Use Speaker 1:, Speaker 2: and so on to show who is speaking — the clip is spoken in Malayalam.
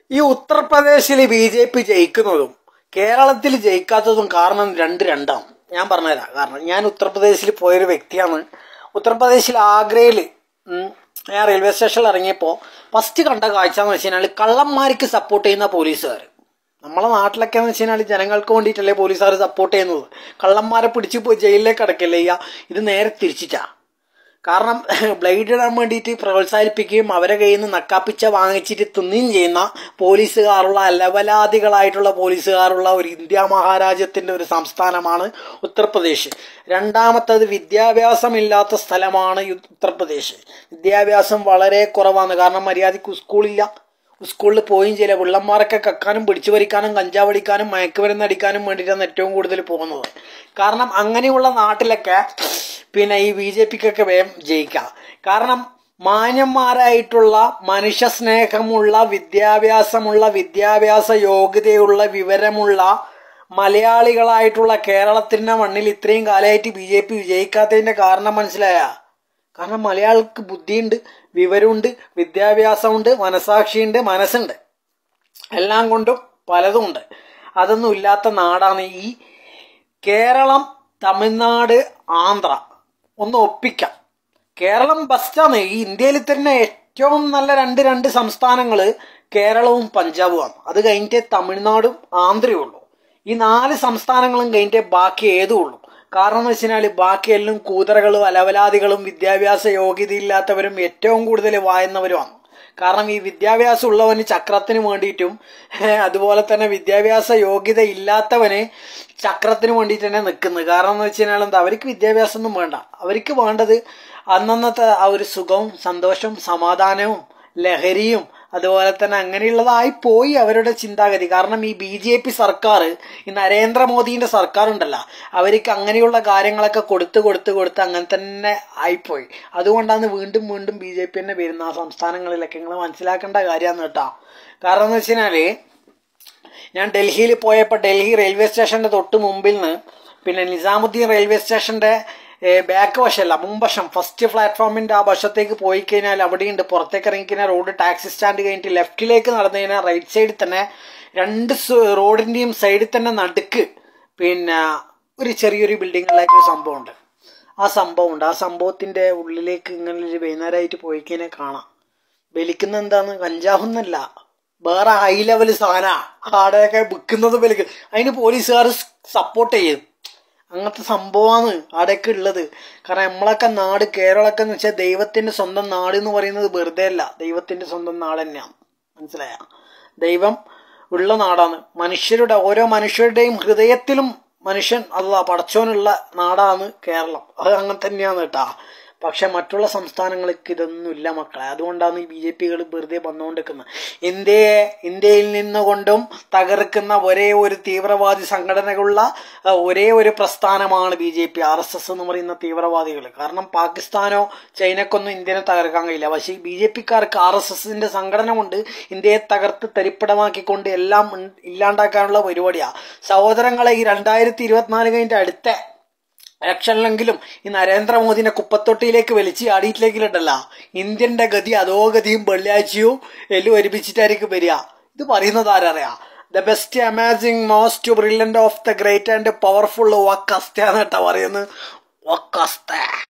Speaker 1: ഈ ഉത്തർപ്രദേശിൽ BJP ജയിക്കുന്നതും കേരളത്തിൽ ജയിക്കാത്തതും കാരണം രണ്ടാണ്. ഞാൻ പറഞ്ഞുതരാം. കാരണം ഞാൻ ഉത്തർപ്രദേശിൽ പോയൊരു വ്യക്തിയാണ്. ഉത്തർപ്രദേശിൽ ആഗ്രയിൽ ഞാൻ റെയിൽവേ സ്റ്റേഷനിൽ ഇറങ്ങിയപ്പോൾ ഫസ്റ്റ് കണ്ട കാഴ്ച എന്ന് വെച്ച് കഴിഞ്ഞാൽ കള്ളന്മാർക്ക് സപ്പോർട്ട് ചെയ്യുന്ന പോലീസുകാർ. നമ്മളെ നാട്ടിലൊക്കെ എന്ന് വെച്ച് കഴിഞ്ഞാൽ ജനങ്ങൾക്ക് വേണ്ടിയിട്ടല്ലേ പോലീസുകാർ സപ്പോർട്ട് ചെയ്യുന്നത്. കള്ളന്മാരെ പിടിച്ച് പോയി ജയിലിലേക്ക് അടക്കല്ലേ ചെയ്യുക. ഇത് നേരെ തിരിച്ചിട്ടാ. കാരണം ബ്ലേഡ് ഇടാൻ വേണ്ടിയിട്ട് പ്രോത്സാഹിപ്പിക്കുകയും അവരെ കയ്യിൽ നിന്ന് നക്കാപ്പിച്ച വാങ്ങിച്ചിട്ട് തിന്നുകയും ചെയ്യുന്ന പോലീസുകാരുള്ള അലവലാദികളായിട്ടുള്ള പോലീസുകാരുള്ള ഒരു ഇന്ത്യ മഹാരാജ്യത്തിൻ്റെ ഒരു സംസ്ഥാനമാണ് ഉത്തർപ്രദേശ്. രണ്ടാമത്തത് വിദ്യാഭ്യാസമില്ലാത്ത സ്ഥലമാണ് ഉത്തർപ്രദേശ്. വിദ്യാഭ്യാസം വളരെ കുറവാണ്. കാരണം മര്യാദയ്ക്ക് സ്കൂളില്ല. സ്കൂളിൽ പോയും ചില പിള്ളന്മാരൊക്കെ കക്കാനും പിടിച്ചു പറിക്കാനും കഞ്ചാവ് അടിക്കാനും മയക്കുമരുന്ന് അടിക്കാനും വേണ്ടിയിട്ടാണ് ഏറ്റവും കൂടുതൽ പോകുന്നത്. കാരണം അങ്ങനെയുള്ള നാട്ടിലൊക്കെ പിന്നെ ഈ BJPക്കൊക്കെ വേഗം ജയിക്കാം. കാരണം മാന്യന്മാരായിട്ടുള്ള മനുഷ്യ സ്നേഹമുള്ള വിദ്യാഭ്യാസ യോഗ്യതയുള്ള വിവരമുള്ള മലയാളികളായിട്ടുള്ള കേരളത്തിൻ്റെ മണ്ണിൽ ഇത്രയും കാലമായിട്ട് BJP വിജയിക്കാത്തതിൻ്റെ കാരണം മനസ്സിലായ? കാരണം മലയാളിക്ക് ബുദ്ധിയുണ്ട്, വിവരമുണ്ട്, വിദ്യാഭ്യാസമുണ്ട്, മനസാക്ഷിയുണ്ട്, മനസ്സുണ്ട്, എല്ലാം കൊണ്ടും പലതും ഉണ്ട്. അതൊന്നും ഇല്ലാത്ത നാടാണ് ഈ കേരളം, തമിഴ്നാട്, ആന്ധ്ര. ഒന്ന് ഒപ്പിക്കാം. കേരളം ബെസ്റ്റാണ്. ഈ ഇന്ത്യയിൽ തന്നെ ഏറ്റവും നല്ല രണ്ട് സംസ്ഥാനങ്ങൾ കേരളവും പഞ്ചാബുമാണ്. അത് കഴിഞ്ഞിട്ടേ തമിഴ്നാടും ആന്ധ്രയും ഉള്ളൂ. ഈ 4 സംസ്ഥാനങ്ങളും കഴിഞ്ഞിട്ടേ ബാക്കി ഏതും ഉള്ളൂ. കാരണം എന്ന് വെച്ച് കഴിഞ്ഞാൽ ബാക്കിയെല്ലാം കൂതറകളും അലവലാദികളും വിദ്യാഭ്യാസ യോഗ്യതയില്ലാത്തവരും ഏറ്റവും കൂടുതൽ വായുന്നവരുമാണ്. കാരണം ഈ വിദ്യാഭ്യാസം ഉള്ളവന് ചക്രത്തിന് വേണ്ടിയിട്ടും അതുപോലെ തന്നെ വിദ്യാഭ്യാസ യോഗ്യത ഇല്ലാത്തവന് ചക്രത്തിന് വേണ്ടിയിട്ട് തന്നെ നിൽക്കുന്നത്. കാരണം എന്ന് വെച്ച് കഴിഞ്ഞാൽ എന്താ, അവർക്ക് വിദ്യാഭ്യാസമൊന്നും വേണ്ട. അവർക്ക് വേണ്ടത് അന്നന്നത്തെ ആ ഒരു സുഖവും സന്തോഷവും സമാധാനവും ലഹരിയും അതുപോലെ തന്നെ അങ്ങനെയുള്ളതായി പോയി അവരുടെ ചിന്താഗതി. കാരണം ഈ BJP സർക്കാർ, ഈ നരേന്ദ്രമോദിൻ്റെ സർക്കാർ ഉണ്ടല്ലോ, അവർക്ക് അങ്ങനെയുള്ള കാര്യങ്ങളൊക്കെ കൊടുത്ത് അങ്ങനെ തന്നെ ആയിപ്പോയി. അതുകൊണ്ടാണ് വീണ്ടും BJP തന്നെ വരുന്ന ആ സംസ്ഥാനങ്ങളിലൊക്കെ. നിങ്ങൾ മനസ്സിലാക്കേണ്ട കാര്യമാണ് കേട്ടോ. കാരണം എന്ന് വെച്ച് കഴിഞ്ഞാൽ ഞാൻ ഡൽഹിയിൽ പോയപ്പോൾ ഡൽഹി റെയിൽവേ സ്റ്റേഷൻ്റെ തൊട്ട് മുമ്പിൽ നിന്ന് പിന്നെ നിസാമുദ്ദീൻ റെയിൽവേ സ്റ്റേഷൻ്റെ ബാക്ക് വശമല്ല മുൻവശം ഫസ്റ്റ് പ്ലാറ്റ്ഫോമിൻ്റെ ആ വശത്തേക്ക് പോയി കഴിഞ്ഞാൽ അവിടെയുണ്ട്. പുറത്തേക്ക് ഇറങ്ങിക്കഴിഞ്ഞാൽ റോഡ് ടാക്സി സ്റ്റാൻഡ് കഴിഞ്ഞിട്ട് ലെഫ്റ്റിലേക്ക് നടന്നു കഴിഞ്ഞാൽ റൈറ്റ് സൈഡിൽ തന്നെ 2 റോഡിൻ്റെയും സൈഡിൽ തന്നെ നടുക്ക് പിന്നെ ഒരു ചെറിയൊരു ബിൽഡിങ്ങുകളായിട്ടൊരു സംഭവമുണ്ട്. ആ സംഭവത്തിൻ്റെ ഉള്ളിലേക്ക് ഇങ്ങനെ വൈകുന്നേരമായിട്ട് പോയി കഴിഞ്ഞാൽ കാണാം. വലിക്കുന്ന എന്താണ്, കഞ്ചാവൊന്നല്ല, വേറെ ഹൈ ലെവൽ സാധനമാണ്. ആടെയൊക്കെ വിൽക്കുന്നത് വലിക്കും. അതിന് പോലീസുകാർ സപ്പോർട്ട് ചെയ്യും. അങ്ങനത്തെ സംഭവമാണ് അവിടെയൊക്കെ ഉള്ളത്. കാരണം നമ്മളൊക്കെ നാട് കേരളമൊക്കെ എന്ന് വെച്ചാൽ ദൈവത്തിൻ്റെ സ്വന്തം നാട് എന്ന് പറയുന്നത് വെറുതെ അല്ല, ദൈവത്തിൻ്റെ സ്വന്തം നാട് തന്നെയാണ്. മനസ്സിലായ? ദൈവം ഉള്ള നാടാണ്. ഓരോ മനുഷ്യരുടെയും ഹൃദയത്തിലും മനുഷ്യൻ പടച്ചോനുള്ള നാടാണ് കേരളം. അത് അങ്ങനെ തന്നെയാണ് കേട്ടാ. പക്ഷെ മറ്റുള്ള സംസ്ഥാനങ്ങൾക്ക് ഇതൊന്നും ഇല്ല മക്കളെ. അതുകൊണ്ടാണ് ഈ BJPകൾ വെറുതെ വന്നുകൊണ്ടിരിക്കുന്നത്. ഇന്ത്യയിൽ നിന്നുകൊണ്ടും തകർക്കുന്ന ഒരേ ഒരു തീവ്രവാദി സംഘടനകളുള്ള ഒരേ ഒരു പ്രസ്ഥാനമാണ് BJP, RSS എന്ന് പറയുന്ന തീവ്രവാദികൾ. കാരണം പാകിസ്ഥാനോ ചൈനക്കൊന്നും ഇന്ത്യനെ തകർക്കാൻ കഴിയില്ല. പക്ഷേ ഈ BJPക്കാർക്ക് RSSന്റെ സംഘടന കൊണ്ട് ഇന്ത്യയെ തകർത്ത് തരിപ്പടമാക്കിക്കൊണ്ട് എല്ലാം ഇല്ലാണ്ടാക്കാനുള്ള പരിപാടിയാണ്. സഹോദരങ്ങളെ, ഈ 2024 കഴിഞ്ഞിട്ട് അടുത്ത ഇലക്ഷനിലെങ്കിലും ഈ നരേന്ദ്രമോദിനെ കുപ്പത്തൊട്ടിയിലേക്ക് വലിച്ച് ആടിയിട്ടില്ലെങ്കിലുണ്ടല്ല, ഇന്ത്യൻ്റെ ഗതി അധോഗതിയും വെള്ളിയാഴ്ചയും എല്ലാം ഒരുമിച്ചിട്ടായിരിക്കും വരിക. ഇത് പറയുന്നത് ആരറിയാം? The best, amazing, most brilliant of the great and powerful വക്കസ്ത എന്നിട്ടാ പറയുന്നത്. വക്കസ്ത.